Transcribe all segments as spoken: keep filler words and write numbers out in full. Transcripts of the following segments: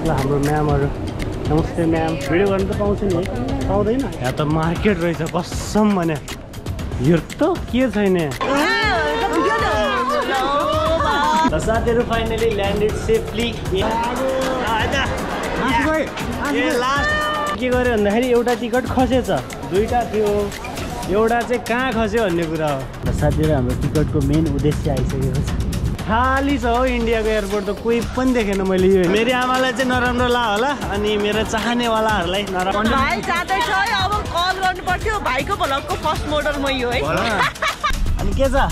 ल हाम्रो म्यामहरु नमस्ते म्याम भिडियो गर्न त पाउँछ नि है पाउँदैन यहाँ त मार्केट रहेछ कसम भने यो त के छैन The साथीहरु फाइनली ल्यान्डेड सेफली के गर्यो भन्दाखेरि एउटा टिकट खसेछ दुईटा थियो एउटा चाहिँ कहाँ खस्यो भन्ने कुरा हो र साथीहरु हाम्रो टिकटको मेन उद्देश्य आइसकेको छ खाली छ हो इन्डियाको एयरपोर्ट त कोही पनि देखेन मैले यो मेरी आमालाई चाहिँ नराम्रो ला होला अनि मेरो चाहनेवालाहरूलाई नराम्रो भाइ जाँदै छ अब कल गर्नु पर्थ्यो भाइको भ्लगको फर्स्ट मोडल म यो है अनि के छ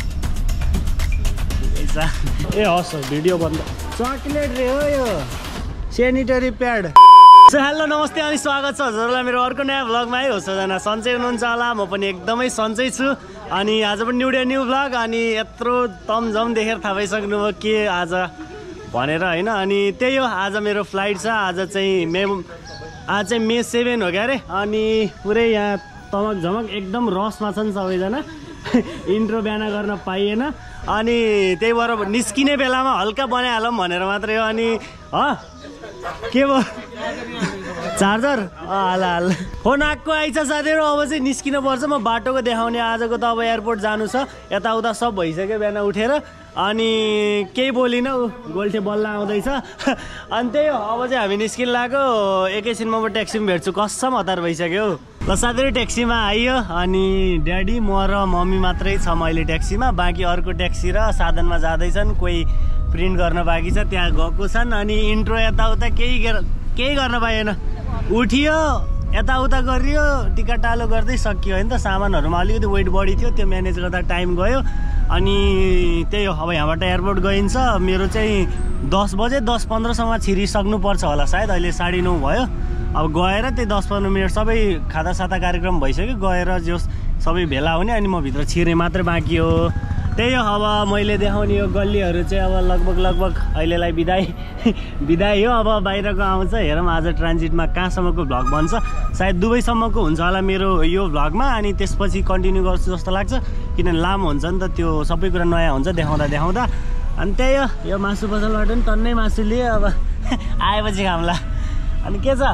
ए हस् भिडियो बन्द चकलेट रे हो यो सेनिटरी प्याड सो हेलो नमस्ते अनि स्वागत छ हजुरलाई मेरो अर्को नयाँ भ्लगमा है हो सबजना सन्चै हुनुहुन्छ होला म पनि एकदमै सन्चै छु अनि आज पनि न्यू डे न्यू भ्लग अनि यत्रो तमझम देखेर थाहा पाइसक्नुभयो के आज भनेर होइन अनि त्यही हो आज मेरो फ्लाइट छ आज चाहिँ मे आज चाहिँ मे सेभेन हो क्या अरे अनि पुरै यहाँ तमक झमक एकदम रसमा छन् सबैजना इन्ट्रो बिहान गर्न पाइएन अनि त्यही भएर निस्किने बेलामा हल्का बनाइहालौँ भनेर मात्रै हो अनि ह के भयो चार्जर हाल हाल फोन आएको आइछ साथीहरु अब चाहिँ निस्किनु पर्छ म बाटोको देखाउने आजको त अब एयरपोर्ट जानु छ यताउता सब भइसक्यो बिहान उठेर अनि केही बोलिन गोल्ठे बल्ल आउँदैछ अनि त्यही हो अब चाहिँ हामी निस्किन लाग्यो एकैछिनमा म ट्याक्सीमा भेट्छु कसम हतार भइसक्यो ल साथीहरु ट्याक्सीमा आइयो अनि ड्याडी म र मम्मी मात्रै छ मैले ट्याक्सीमा बाँकी अर्को ट्याक्सी र साधनमा जाँदैछन् कोही प्रिन्ट गर्न बाँकी छ त्यहाँ गएको छन् अनि इन्ट्रो यताउता केही केही गर्न पाएन उठियो यताउता गरियो टिकट टालो गर्दै सकियो होइन त सामानहरूमा अलिकति वेट बढी थियो त्यो म्यानेज गर्दा टाइम गयो अनि त्यही हो अब यहाँबाट एयरपोर्ट गइन्छ मेरो चाहिँ दस बजे दस पन्ध्रसम्म छिरिसक्नुपर्छ होला सायद अहिले साढे नौ भयो अब गएर त्यही दस पन्ध्र मिनट सबै खादा सादा कार्यक्रम भइसक्यो गएर जो सबै भेला हुने अनि म भित्र छिर्ने मात्रै बाँकी हो त्यही हो अब मैले देखाउने यो गल्लीहरू चाहिँ अब लगभग लगभग अहिलेलाई बिदाई बिदाई हो अब बाहिरको आउँछ हेरौँ आज ट्रान्जिटमा कहाँसम्मको भ्लग बन्छ सायद दुबईसम्मको हुन्छ होला मेरो यो भ्लगमा अनि त्यसपछि कन्टिन्यू गर्छु जस्तो लाग्छ किनभने लामो हुन्छ नि त त्यो सबै कुरा नयाँ हुन्छ देखाउँदा देखाउँदा अनि त्यही हो यो मासु पसलबाट पनि टन्नै मासु लिए अब आएपछि खाउँला अनि के छ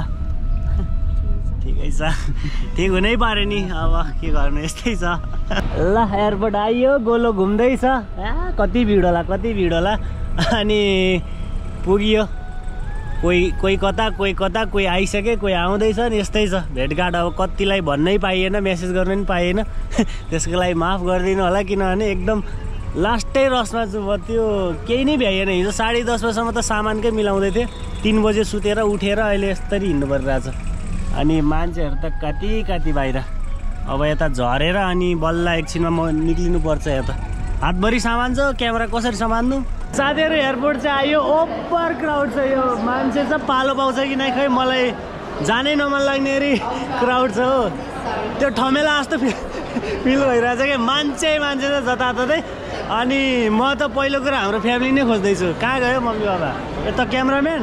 ठिकै छ ठिक हुनै पर्यो नि अब के गर्नु यस्तै छ ल एयरपोर्ट आइयो गोलो घुम्दैछ कति भिड होला कति भिड होला अनि पुगियो कोही कोही कता कोही कता कोही आइसके कोही आउँदैछ नि यस्तै छ भेटघाट अब कतिलाई भन्नै पाइएन मेसेज गर्नु पनि पाइएन त्यसको लागि माफ गरिदिनु होला किनभने एकदम लास्टै रसमा छु म त्यो केही नै भ्याइएन हिजो साढे दस बजीसम्म त सामानकै मिलाउँदै थिएँ तिन बजे सुतेर उठेर अहिले यस्तरी हिँड्नु परिरहेछ अनि मान्छेहरू त कति कति बाहिर अब यता झरेर अनि बल्ल एकछिनमा म निक्लिनु पर्छ यता हातभरि सामान छ क्यामेरा कसरी सम्हाल्नु साथीहरु एयरपोर्ट चाहिँ आयो ओभर क्राउड छ यो मान्छे चाहिँ पालो पाउँछ कि नै खै मलाई जानै नमन लाग्ने अरे क्राउड छ हो त्यो ठमेला जस्तो फिल भइरहेछ कि मान्छे मान्छे छ जताततै अनि म त पहिलो कुरा हाम्रो फ्यामिली नै खोज्दैछु कहाँ गयो मम्मी बाबा यता क्यामेराम्यान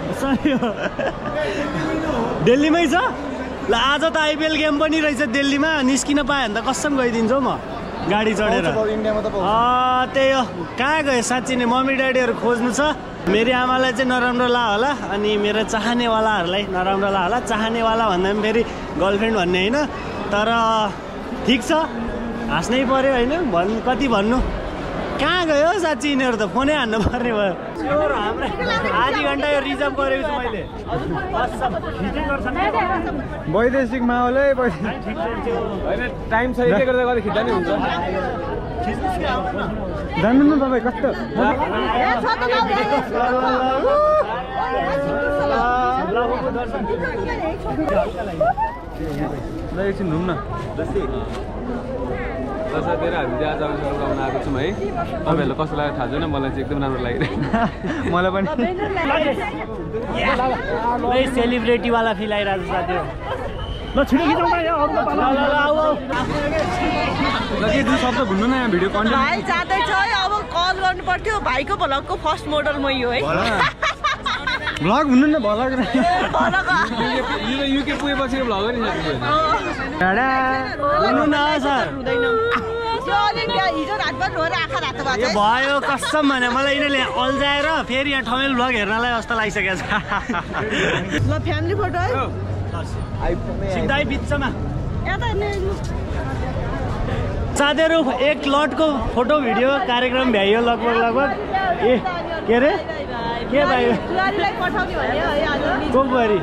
दिल्लीमै छ ल आज त आइपिएल गेम पनि रहेछ दिल्लीमा निस्किन पाएँ भने त कसम गइदिन्छु म गाडी चढेर त्यही हो कहाँ गयो साँच्ची नै मम्मी ड्याडीहरू खोज्नु छ मेरी आमालाई चाहिँ नराम्रो ला होला अनि मेरो चाहनेवालाहरूलाई नराम्रो ला होला चाहनेवाला भन्दा पनि फेरि गर्लफ्रेन्ड भन्ने होइन तर ठिक छ हाँस्नै पर्यो होइन भन् कति भन्नु कहाँ गयो साँच्ची यिनीहरू त फोनै हान्नु पर्ने भयो आधी घन्टा यो रिजर्भ गरेको छु मैले वैदेशिक माहौल है होइन टाइम छैन गर्दा गर्दा खिच्दा नि हुन्छ जान्नु न तपाईँ कस्तो ल एकछिन घुम्न साथीहरु हामी आज उडाउन आएको छौँ है तपाईँहरूलाई कस्तो लाग्यो थाहा छैन मलाई चाहिँ एकदम राम्रो लागिरहेको मलाई पनि सेलिब्रेटीवाला फिल आइरहेको छ साथीहरु ल छिटो खिचौँ दुई शब्द घुम्नु न यहाँ भिडियो कन्टेन्ट भाइ जाँदै छ अब कल गर्नु पर्थ्यो भाइको भ्लगको फर्स्ट मोडल म यो है भ्लग हुनु न भ्लग युके पुगेपछि भ्लग नि न सर हिजो रातभर रोएर आँखा रातो भएको यो भयो कसम भने मलाई यिनीहरूले अल्झाएर फेरि यहाँ ठमेल भ्लग हेर्नलाई जस्तो लागिसकेको छ ल फ्यामिली फोटो है सिधै बिचमा यता साथीहरू एक लटको फोटो भिडियो कार्यक्रम भ्याइयो लगभग लगभग ए के अरे के भयो बुहारीलाई पठाउने भने है आज को बुहारी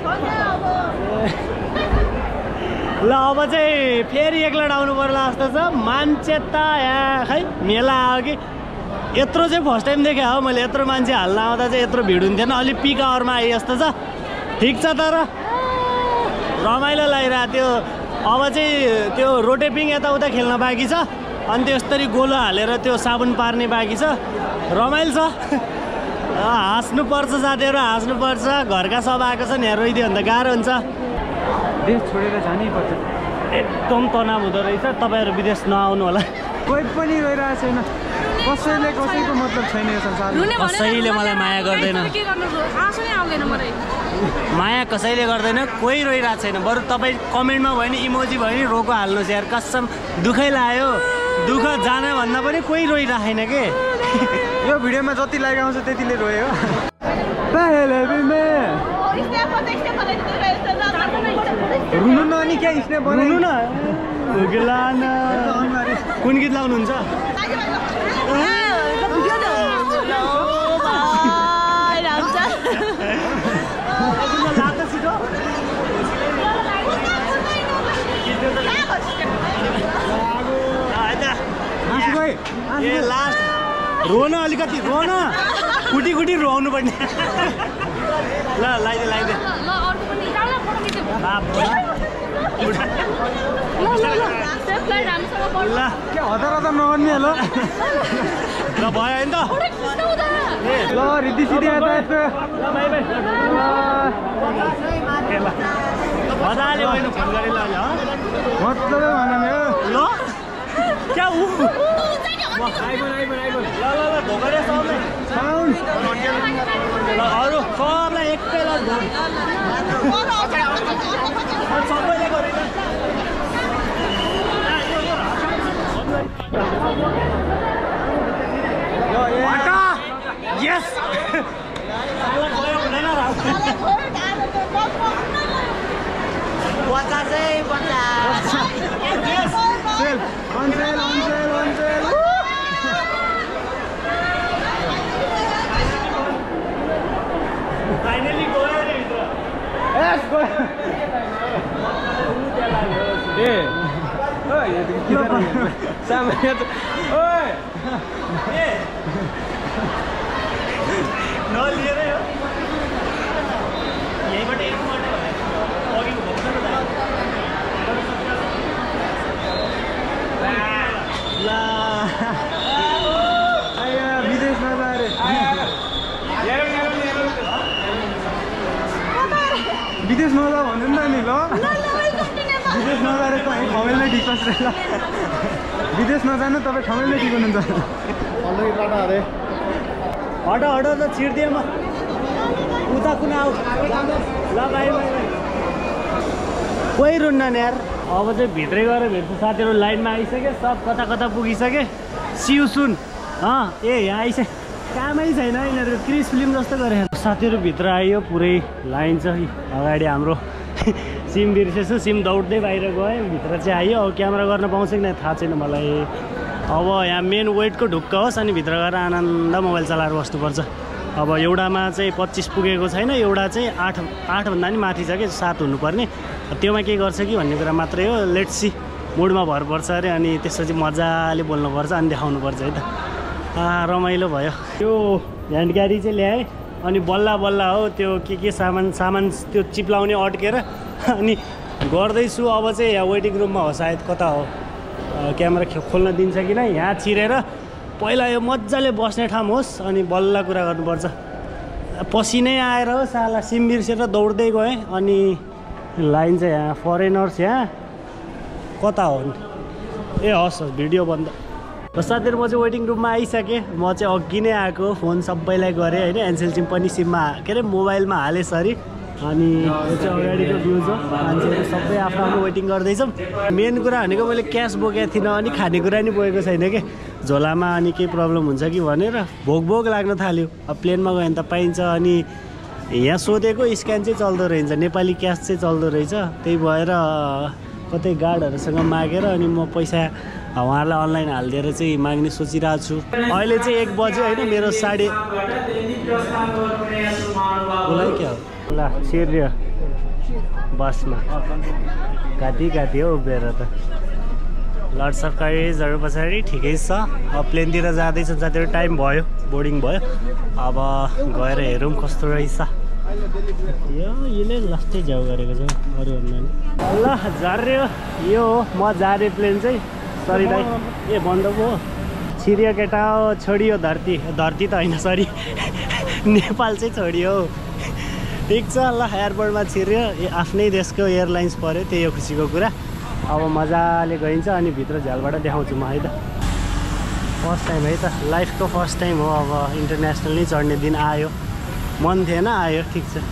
ल अब चाहिँ फेरि एकलट आउनु पर्ला जस्तो छ मान्छे त यहाँ खै मेला आयो कि यत्रो चाहिँ फर्स्ट टाइम देखेँ हो मैले यत्रो मान्छे हाल्न आउँदा चाहिँ यत्रो भिड हुन्थेन अलिक पिक आवरमा आए जस्तो छ ठिक छ तर रमाइलो लागिरहेको थियो अब चाहिँ त्यो रोटेपिङ यताउता खेल्न बाँकी छ अनि त्यसरी गोलो हालेर त्यो साबुन पार्ने बाँकी छ रमाइलो छ हाँस्नुपर्छ साथीहरू हाँस्नुपर्छ घरका सब आएको छ नि यहाँ रोइदियो भने त गाह्रो हुन्छ देश छोडेर जानै पर्छ एकदम तनाव हुँदो रहेछ तपाईँहरू विदेश नआउनु होला कोही पनि रोइरहेको छैन कसैले कसैको मतलब छैन यो संसारमा कसैले मलाई माया गर्दैन माया कसैले गर्दैन कोही रोइरहेको छैन बरु तपाईँ कमेन्टमा भयो नि इमोजी भयो नि रोको हाल्नुहोस् यार कसम दुःखै लाग्यो दुःख जान भन्दा पनि कोही रोइराखेन के यो भिडियोमा जति लाइक आउँछ त्यतिले रोयो रुनु न अनि क्या स्नेप बनाउनु न कुन गीत लाउनुहुन्छ ए लास्ट रोन अलिकति रोन कुटी कुटी रोउनु पर्ने ल लाइदे लाइदे ल के हतार हतार नगर्ने ल ल भयो नि त ल रिद्धि सिद्धि आएर यस्तो मजाले होइन फोन गरेर ल मजाले भन्नु ल क्या ऊ आइफोन आइफोन आइफोन ल ल ल ढोकाले सबलाई साउन्ड ल अरू सबलाई एकै ल सबैले गरेन यस पचासै पचास sale and sale and sale and sale finally गयो रे भित्र यस गयो ए ओइ यो त के सामान्य त ओइ ए नलिएरै हो यहीँबाट एक माटो अघि घुम्छ ल आयो विदेशमा गएर विदेश नजा भन्नु न नि ल विदेश नगएर तपाईँ ठमेलमै ढिक्छ ल विदेश नजानु तपाईँ ठमेलमै ठिक हुनुहुन्छ अरे हट हट त छिर्दिएँ म उता कुन आऊ ल भाइ भाइ भाइ कोही रुन्न नि यार अब चाहिँ भित्रै गएर भेट्छु साथीहरू लाइनमा आइसक्यो सब कता कता पुगिसके सिउ सुन अँ ए यहाँ आइसक्यो कामै छैन यिनीहरूको क्रिस फिल्म जस्तो गरे साथीहरू भित्र आइयो पुरै लाइन छ अगाडि हाम्रो सिम बिर्सेछु सिम दौड्दै बाहिर गएँ भित्र चाहिँ आइयो अब क्यामेरा गर्न पाउँछ कि नै थाहा छैन मलाई अब यहाँ मेन वेटको ढुक्क होस् अनि भित्र गएर आनन्द मोबाइल चलाएर बस्नुपर्छ अब एउटामा चाहिँ पच्चिस पुगेको छैन एउटा चाहिँ आठ आठभन्दा पनि माथि छ कि सात हुनुपर्ने त्योमा के गर्छ कि भन्ने कुरा मात्रै हो लेट्स सी मुडमा भर पर्छ अरे अनि त्यसपछि मजाले बोल्नुपर्छ अनि देखाउनुपर्छ है त रमाइलो भयो त्यो ह्यान्ड क्यारी चाहिँ ल्याएँ अनि बल्ल बल्ल हो त्यो के के सामान सामान त्यो चिप्लाउने अड्केर अनि गर्दैछु अब चाहिँ यहाँ वेटिङ रुममा हो सायद कता हो क्यामेरा खोल्न दिन्छ कि नै यहाँ छिरेर पहिला यो मजाले बस्ने ठाउँ होस् अनि बल्ल कुरा गर्नुपर्छ पसिनै आएर हो साला सिम बिर्सेर दौड्दै गएँ अनि लाइन चाहिँ यहाँ फरेनर्स यहाँ कता हो ए हस् हस् भिडियो बन्द र साथीहरू म चाहिँ वेटिङ रुममा आइसकेँ म चाहिँ अघि नै आएको फोन सबैलाई गरेँ होइन एनसेल सिम पनि सिममा के अरे मोबाइलमा हालेँ सरी अनि यो चाहिँ अगाडिको भ्यू छ मान्छेहरू सबै आफ्नो आफ्नो वेटिङ गर्दैछौँ मेन कुरा भनेको मैले क्यास बोकेको थिइनँ अनि खानेकुरा नि बोकेको छैन कि झोलामा अनि केही प्रब्लम हुन्छ कि भनेर भोक भोक लाग्न थाल्यो अब प्लेनमा गयो भने त पाइन्छ अनि यहाँ सोधेको स्क्यान चाहिँ चल्दो रहेछ नेपाली क्यास चाहिँ चल्दो रहेछ त्यही भएर कतै गार्डहरूसँग मागेर अनि म पैसा उहाँहरूलाई अनलाइन हालिदिएर चाहिँ माग्ने सोचिरहेको छु अहिले चाहिँ एक बज्यो होइन मेरो साढे उसलाई क्या हो ल छिर्यो बसमा कति कति हो उभिएर त लट्स अफ करेजहरू पछाडि ठिकै छ अब प्लेनतिर जाँदैछ जतिरो टाइम भयो बोर्डिङ भयो अब गएर हेरौँ कस्तो रहेछ यो यसले लास्टै झ्याउ गरेको छ अरू भन्दा नि ल झर्यो यो हो म जाने प्लेन चाहिँ सरी दाइ ए बन्द पो हो छिरियो केटा हो छोडियो धरती धरती त होइन सरी नेपाल चाहिँ छोडियो ठिक छ ल एयरपोर्टमा छिर्यो ए आफ्नै देशको एयरलाइन्स पऱ्यो त्यही हो खुसीको कुरा अब मजाले गइन्छ अनि भित्र झ्यालबाट देखाउँछु म है त फर्स्ट टाइम है त लाइफको फर्स्ट टाइम हो अब इन्टरनेसनल नै चढ्ने दिन आयो मन थिएन आयो ठिक छ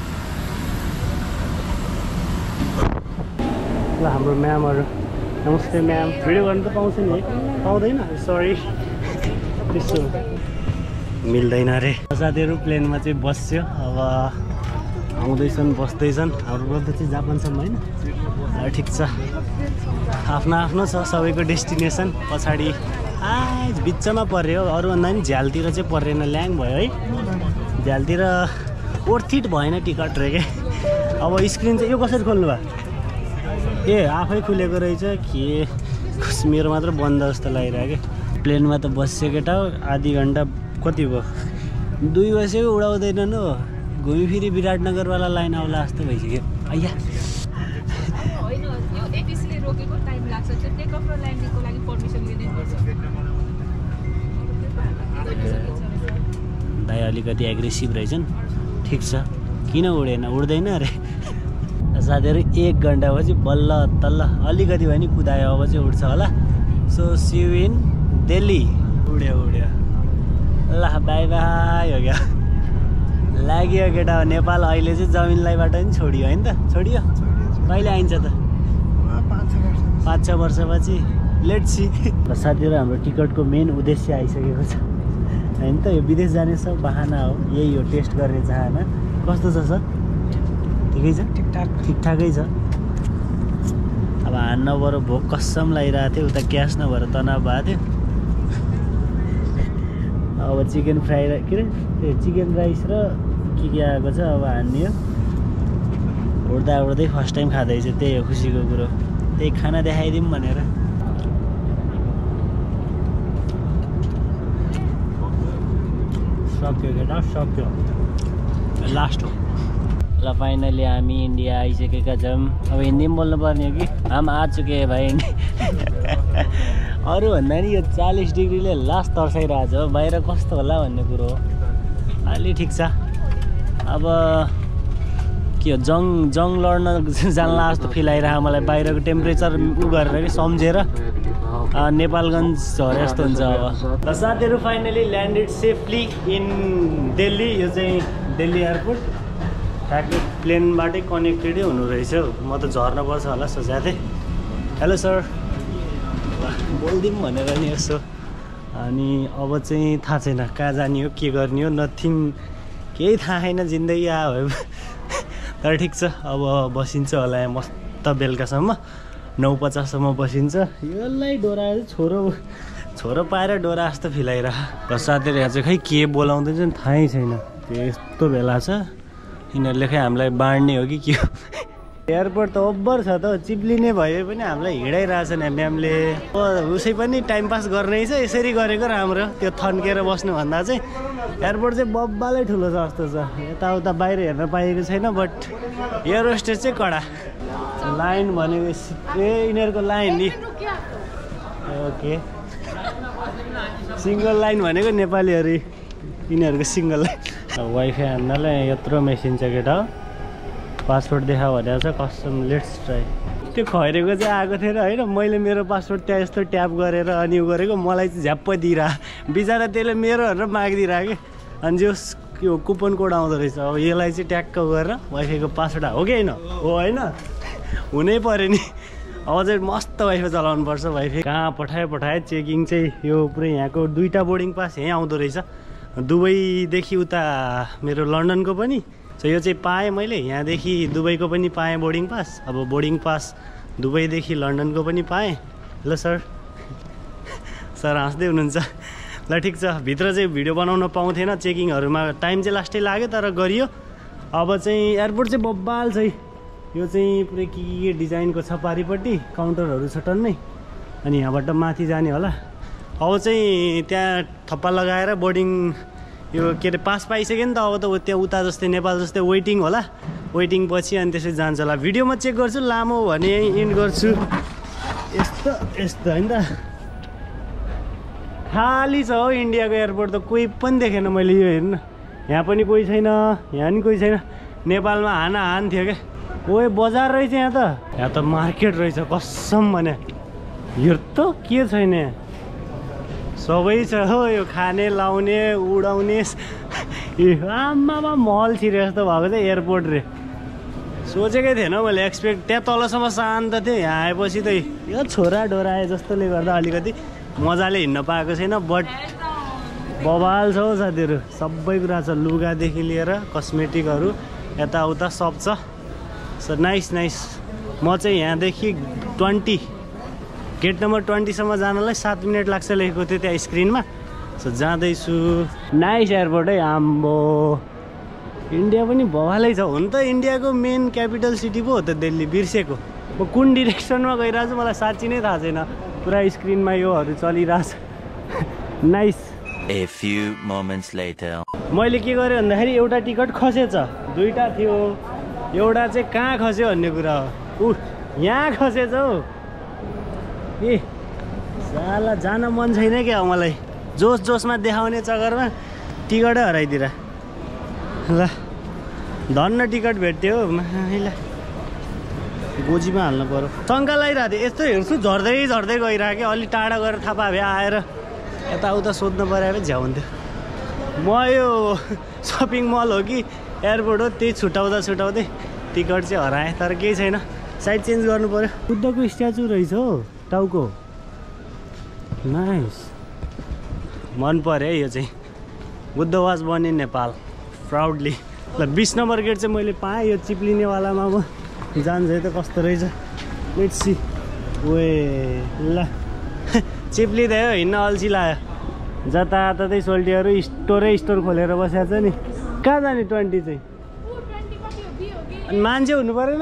ल हाम्रो म्यामहरू नमस्ते म्याम भिडियो गर्नु त पाउँछ नि है पाउँदैन सरी त्यस्तो मिल्दैन अरे साथीहरू प्लेनमा चाहिँ बस्यो अब आउँदैछन् बस्दैछन् हाम्रो ब्रदर चाहिँ जापानसम्म होइन ठिक छ आफ्नो आफ्नो छ सबैको डेस्टिनेसन पछाडि आज बिचमा पर्यो अरू भन्दा पनि झ्यालतिर चाहिँ परेन ल्याङ भयो है झ्यालतिर ओर्थिट भएन टिकट रे के अब स्क्रिन चाहिँ यो कसरी खोल्नु भयो ए आफै खुलेको रहेछ के मेरो मात्र बन्द जस्तो लागिरहेको क्या प्लेनमा त बस्यो केटा हो आधी घन्टा कति भयो दुई बजेको उडाउँदैनन् हो घुमी फिरी विराटनगरवाला लाइन आउला जस्तो भइसक्यो आइया दाइ अलिकति एग्रेसिभ रहेछन् ठिक छ किन उडेन उड्दैन अरे साथीहरू एक घन्टापछि बल्ल तल्ल अलिकति भए नि कुदायो अब चाहिँ उड्छ होला so see you in Delhi उड्यो उड्यो ल बाई बाई हो क्या लाग्यो केटा हो नेपाल अहिले चाहिँ जमिनलाईबाट नि छोडियो होइन त छोडियो कहिले आइन्छ त पाँच छ वर्षपछि लेट सी साथीहरू हाम्रो टिकटको मेन उद्देश्य आइसकेको छ होइन त यो विदेश जाने सब बाहना हो यही हो टेस्ट गर्ने चाहना कस्तो छ सर ठिकै छ ठिकठाक ठिकठाकै छ अब हान्न बरु भोक कसम लागिरहेको थियो उता क्यास नभएर तनाव भएको थियो अब चिकन फ्राई के अरे चिकन राइस र के के आएको छ अब हान्ने हो उड्दा उड्दै फर्स्ट टाइम खाँदैछ त्यही हो खुसीको कुरो त्यही खाना देखाइदिउँ भनेर सक्यो केटा सक्यो लास्ट हो ल फाइनली हामी इन्डिया आइसकेका छौँ अब हिन्दी पनि बोल्नु पर्ने हो कि हम आ चुके भाइ अरू भन्दा नि यो चालिस डिग्रीले लास्ट तर्साइरहेको छ बाहिर कस्तो होला भन्ने कुरो हो अलि ठिक छ अब के हो जङ जङ लड्न जान्ला जस्तो फिल आइरहेको मलाई बाहिरको टेम्परेचर उ गरेर कि सम्झेर नेपालगञ्ज झरे जस्तो हुन्छ अब र साथीहरू finally landed safely in Delhi यो चाहिँ दिल्ली एयरपोर्ट ठ्याक्कै प्लेनबाटै कनेक्टेडै हुनु रहेछ म त झर्नुपर्छ होला सोचेको थिएँ हेलो सर बोलिदिउँ भनेर नि यसो अनि अब चाहिँ थाहा छैन कहाँ जाने हो के गर्ने हो नथिङ केही थाहा छैन जिन्दगी आयो तर ठिक छ अब बसिन्छ होला यहाँ मस्त बेलुकासम्म नौ पचाससम्म बसिन्छ यसलाई डोरा छोरो छोरो पाएर डोरा जस्तो फिलाइरह साथीहरू यहाँ चाहिँ खै के बोलाउँदैछ नि थाहै छैन त्यस्तो बेला छ यिनीहरूले खै हामीलाई बाँड्ने हो कि के हो एयरपोर्ट त ओभर छ त चिप्लिने भए पनि हामीलाई हिँडाइरहेछ नि म्यामले उसै पनि टाइम पास गर्ने छ यसरी गरेको राम्रो त्यो थन्केर बस्नुभन्दा चाहिँ एयरपोर्ट चाहिँ बब्बालै ठुलो छ जस्तो छ यताउता बाहिर हेर्न पाइएको छैन बट एयर होस्टेस चाहिँ कडा लाइन भनेको ए यिनीहरूको लाइन नि ओके सिङ्गल लाइन भनेको नेपालीहरू यिनीहरूको सिङ्गल लाइन वाइफाई हान्नलाई यत्रो मेसिन छ केटा पासवर्ड देखा भनेको छ कस्टम लेट्स ट्राई त्यो खैरेको चाहिँ आएको थिएन होइन मैले मेरो पासवर्ड त्यहाँ यस्तो ट्याप गरेर अनि उ गरेको मलाई चाहिँ झ्याप्प दिइरह बिचरा त्यसले मेरो भनेर मागिदिइरह कि अनि जो यो कुपन कोड आउँदो रहेछ। अब यसलाई चाहिँ ट्याक्क गरेर वाइफाईको पासवर्ड हो कि होइन? हो होइन? हुनै पऱ्यो नि। अब चाहिँ मस्त वाइफाई चलाउनु पर्छ। वाइफाई कहाँ पठायो पठायो चेकिङ चाहिँ यो पुरै यहाँको दुईवटा बोर्डिङ पास यहीँ आउँदो रहेछ। दुबईदेखि उता मेरो लन्डनको पनि सो यो चाहिँ पाएँ मैले। यहाँदेखि दुबईको पनि पाएँ बोर्डिङ पास। अब बोर्डिङ पास दुबईदेखि लन्डनको पनि पाएँ। ल सर सर हाँस्दै हुनुहुन्छ। ल ठिक छ, भित्र चाहिँ भिडियो बनाउन पाउँथेन, चेकिङहरूमा टाइम चाहिँ लास्टै लाग्यो तर गरियो। अब चाहिँ एयरपोर्ट चाहिँ बब्बाल छ है। यो चाहिँ पुरै के के डिजाइनको छ, पारिपट्टि काउन्टरहरू छ टन्नै। अनि यहाँबाट माथि जाने होला। अब चाहिँ त्यहाँ थप्पा लगाएर बोर्डिङ यो के अरे पास पाइसक्यो नि त। अब त त्यहाँ उता जस्तै नेपाल जस्तै वेटिङ होला। वेटिङ पछि अनि त्यसरी जान्छ होला। भिडियोमा चेक गर्छु, लामो भने इन्ड गर्छु। यस्तो यस्तो होइन त, खाली छ हो इन्डियाको एयरपोर्ट त। कोही पनि देखेन मैले यो हेर्नु। यहाँ पनि कोही छैन, यहाँ पनि कोही छैन। नेपालमा हाना हान थियो क्या। कोही बजार रहेछ यहाँ त। यहाँ त मार्केट रहेछ कसम भने। यो त के छैन यहाँ, सबै छ हो। यो खाने लाउने उडाउने आमामा मल छिरे जस्तो भएको चाहिँ एयरपोर्ट रे। सोचेकै थिएन मैले, एक्सपेक्ट त्यहाँ तलसम्म शान्त थियो। यहाँ आएपछि त यो छोरा डोराए जस्तोले गर्दा अलिकति मजाले हिँड्न पाएको छैन। बट बवाल छ हौ साथीहरू, सबै कुरा छ। लुगादेखि लिएर कस्मेटिकहरू यताउता सब छ। So nice nice. म चाहिँ यहाँदेखि ट्वेन्टी गेट नम्बर ट्वेन्टीसम्म जानलाई सात मिनट लाग्छ लेखेको थियो त्यहाँ स्क्रिनमा। सो जाँदैछु। नाइस एयरपोर्ट है आम्बो। इन्डिया पनि बवालै छ। हुन त इन्डियाको मेन क्यापिटल सिटी पो हो त दिल्ली, बिर्सेको। म कुन डिरेक्सनमा गइरहेको छु मलाई साँच्ची नै थाहा छैन। पुरा स्क्रिनमा योहरू चलिरहेछ। Nice. A few moments later. मैले के गरेँ भन्दाखेरि एउटा टिकट खसेछ, दुईवटा थियो। एउटा चाहिँ कहाँ खस्यो भन्ने कुरा हो। ऊ यहाँ खसेछ हौ। ए साला जान मन छैन क्या मलाई। जोस जोसमा देखाउने चक्करमा टिकटै हराइदिएर। ल धन्न टिकट भेट्यो हौ। माइला गोजीमा हाल्नु पऱ्यो। शङ्का लगाइरहेको थिएँ, यस्तो हेर्छु झर्दै झर्दै गइरहेको क्या। अलिक टाढा गएर थाहा पाए आएर यताउता सोध्नु पऱ्यो भए झ्याउ हुन्थ्यो। म यो सपिङ मल हो कि एयरपोर्ट हो, त्यही छुट्याउँदा छुट्याउँदै टिकट चाहिँ हराएँ। तर केही छैन, साइड चेन्ज गर्नु पऱ्यो। बुद्धको स्ट्याचु रहेछ हौ टाउको। नाइस, मन पऱ्यो है यो चाहिँ। Buddha was born in Nepal proudly. ल बिस नम्बर गेट चाहिँ मैले पाएँ। यो चिप्लिनेवालामा म जान्छ है त कस्तो रहेछ। Let's see. ओए ल चिप्लिँदै हो, हिँड्न अल्छी लाग्यो। जताततै सोल्टीहरू स्टोरै स्टोर खोलेर बसेको छ नि। कहाँ जाने ट्वेन्टी चाहिँ? अनि मान्छे हुनु परेन?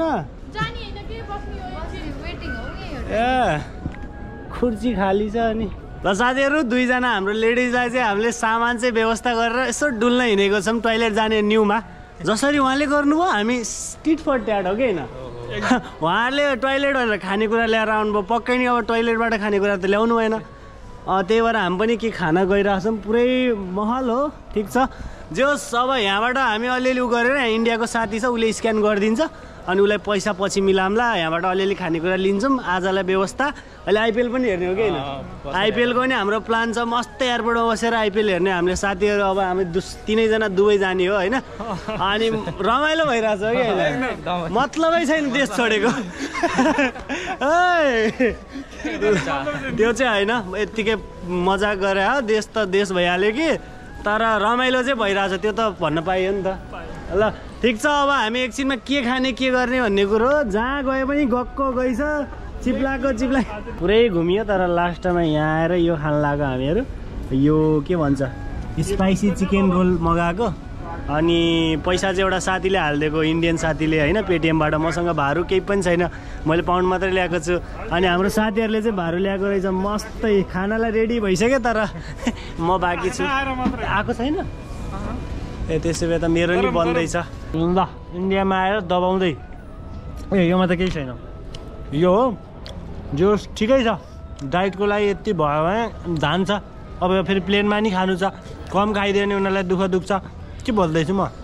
ए खुर्ची खाली छ। अनि ल साथीहरू, दुईजना हाम्रो लेडिजलाई चाहिँ हामीले सामान चाहिँ व्यवस्था गरेर यसो डुल्न हिँडेको छौँ टोइलेट जाने न्यूमा। जसरी उहाँले गर्नुभयो हामी टिट फर ट्याट हो कि होइन। उहाँहरूले टोइलेट भनेर खानेकुरा ल्याएर आउनुभयो, पक्कै नि अब टोइलेटबाट खानेकुरा त ल्याउनु भएन। त्यही भएर हामी पनि के खाना गइरहेको छौँ। पुरै महल हो, ठिक छ। जोस् अब यहाँबाट हामी अलिअलि उ गरेर इन्डियाको साथी छ, उसले स्क्यान गरिदिन्छ अनि उसलाई पैसा पछि मिलाउँला। यहाँबाट अलिअलि खानेकुरा लिन्छौँ। आजलाई व्यवस्था। अहिले आइपिएल पनि हेर्ने हो कि होइन? आइपिएलको पनि हाम्रो प्लान छ। मस्त एयरपोर्टमा बसेर आइपिएल हेर्ने हामीले साथीहरू। अब हामी दुस तिनैजना दुबई जाने हो होइन। अनि रमाइलो भइरहेछ हो कि होइन? मतलबै छैन देश छोडेको। त्यो चाहिँ होइन, यत्तिकै मजाक गरे हो। देश त देश भइहाल्यो कि, तर रमाइलो चाहिँ भइरहेछ, त्यो त भन्न पाइयो नि त। ल ठिक छ। अब हामी एकछिनमा के खाने के गर्ने भन्ने कुरो, जहाँ गए पनि गक्को गइछ, चिप्लाएको चिप्ला पुरै घुमियो। तर लास्टमा यहाँ आएर यो खान लाग्यो हामीहरू। यो के भन्छ, स्पाइसी चिकन रोल मगाएको। अनि पैसा चाहिँ एउटा साथीले हालिदिएको, इन्डियन साथीले होइन, पेटिएमबाट। मसँग भारू केही पनि छैन, मैले पाउन्ड मात्रै ल्याएको छु। अनि हाम्रो साथीहरूले चाहिँ भारू ल्याएको रहेछ। मस्तै खानालाई रेडी भइसक्यो, तर म बाँकी छु। आएको छैन ए? त्यसो भए त मेरो नि बन्दैछ। ल इन्डियामा आएर दबाउँदै। ए योमा त केही छैन। यो हो जो ठिकै छ। डाइटको लागि यति भयो भने धान छ। अब फेरि प्लेनमा नि खानु छ, कम खाइदियो भने उनीहरूलाई दुःख दुख्छ। के बोल्दैछु म?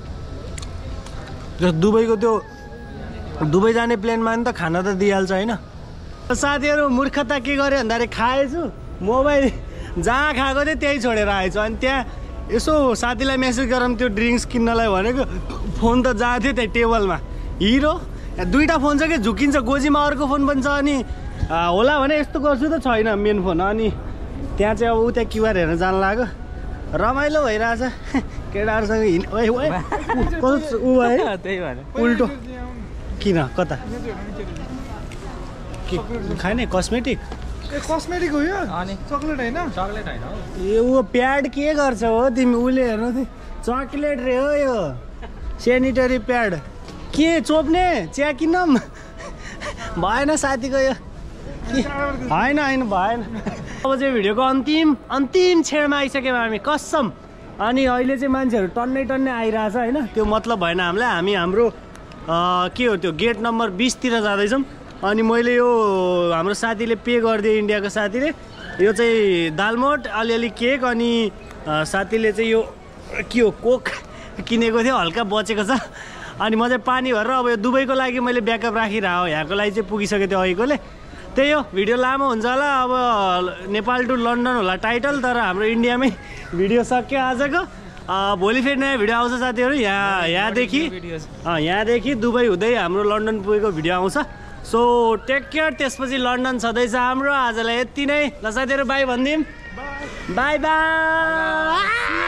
दुबईको त्यो दुबई जाने प्लेनमा नि त खाना त दिइहाल्छ होइन। साथीहरू मूर्खता के गरेँ भन्दाखेरि खाएछु, मोबाइल जहाँ खाएको थिएँ त्यही छोडेर आएछु। अनि त्यहाँ यसो साथीलाई मेसेज गरौँ त्यो ड्रिङ्क्स किन्नलाई भनेको फोन त जाएको थियो त्यही टेबलमा हिरो दुईवटा फोन छ कि झुकिन्छ गोजीमा अर्को फोन पनि छ अनि होला भने यस्तो गर्छु त छैन मेन फोन अनि त्यहाँ चाहिँ अब ऊ त्यहाँ क्युआर हेर्न जान लाग्यो रमाइलो भइरहेछ केटाहरूसँग हिँड कस्तो ऊ है त्यही भएर उल्टो किन कता के खाने कस्मेटिक ए कस्मेटिक हो यो अनि चक्लेट होइन चक्लेट होइन ए ऊ प्याड के गर्छ हो तिमी उसले हेर्नु थियो चक्लेट रे हो यो सेनिटरी प्याड के चोप्ने चिया किनौँ भएन साथीको यो होइन होइन भएन अब चाहिँ भिडियोको अन्तिम अन्तिम छेडमा आइसक्यौँ हामी कसम अनि अहिले चाहिँ मान्छेहरू टन्नै टन्नै आइरहेछ होइन त्यो मतलब भएन हामीलाई हामी हाम्रो के हो त्यो गेट नम्बर बिसतिर जाँदैछौँ अनि मैले यो हाम्रो साथीले पे गरिदियो इन्डियाको साथीले यो चाहिँ दालमोट अलिअलि केक अनि साथीले चाहिँ यो के हो कोक किनेको थियो हल्का बचेको छ अनि म चाहिँ पानी भरेर अब यो दुबईको लागि मैले ब्याकअप राखिरहेको यहाँको लागि चाहिँ पुगिसकेको थियो अहिलेकोले त्यही हो भिडियो लामो हुन्छ होला अब नेपाल टु लन्डन होला टाइटल तर हाम्रो इन्डियामै भिडियो सक्यो आजको भोलि फेरि नयाँ भिडियो आउँछ साथीहरू यहाँ यहाँदेखि यहाँदेखि दुबई हुँदै हाम्रो लन्डन पुगेको भिडियो आउँछ सो टेक केयर त्यसपछि लन्डन छँदैछ हाम्रो आजलाई यति नै ल साथीहरू बाई भनिदिउँ बाई बाई